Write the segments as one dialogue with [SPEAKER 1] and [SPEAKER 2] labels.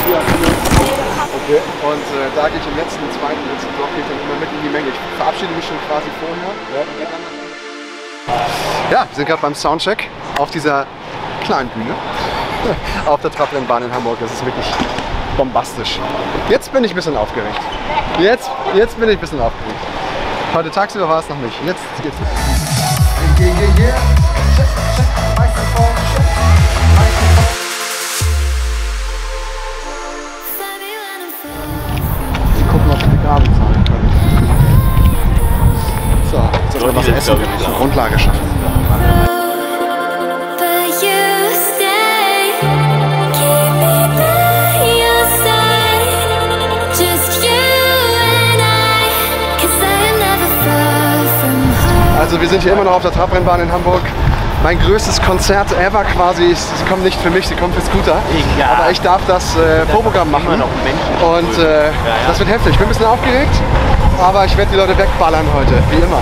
[SPEAKER 1] Okay. Und da gehe ich im letzten Block gehe ich dann immer mit in die Menge. Ich verabschiede mich schon quasi vorher. Ja, wir sind gerade beim Soundcheck auf dieser kleinen Bühne auf der Trabrennbahn in Hamburg. Das ist wirklich bombastisch. Jetzt bin ich ein bisschen aufgeregt. Jetzt bin ich ein bisschen aufgeregt. Heute tagsüber war es noch nicht. Jetzt geht's los. Wir gucken, ob wir die Gabe zahlen können. So, jetzt soll was essen, eine Grundlage schaffen. Also wir sind hier immer noch auf der Trabrennbahn in Hamburg. Mein größtes Konzert ever quasi. Sie kommen nicht für mich, sie kommen für Scooter. Ja. Aber ich darf das Vorprogramm machen. Und das wird heftig. Ich bin ein bisschen aufgeregt, aber ich werde die Leute wegballern heute, wie immer.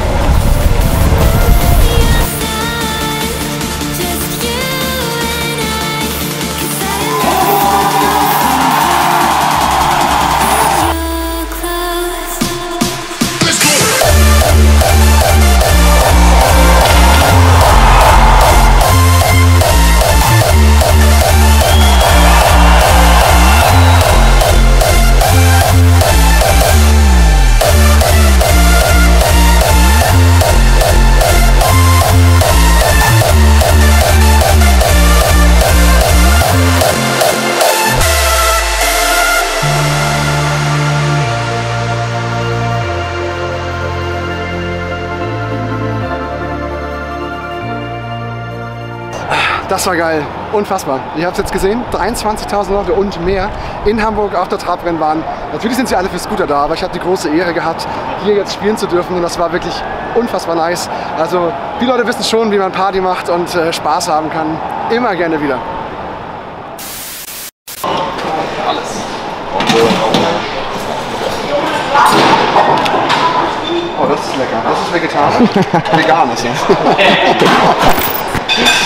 [SPEAKER 1] Das war geil, unfassbar. Ihr habt es jetzt gesehen, 23.000 Leute und mehr in Hamburg auf der Trabrennbahn. Natürlich sind sie alle für Scooter da, aber ich habe die große Ehre gehabt, hier jetzt spielen zu dürfen und das war wirklich unfassbar nice. Also die Leute wissen schon, wie man Party macht und Spaß haben kann. Immer gerne wieder. Alles. Oh, das ist lecker. Das ist vegetarisch. Vegan ist das.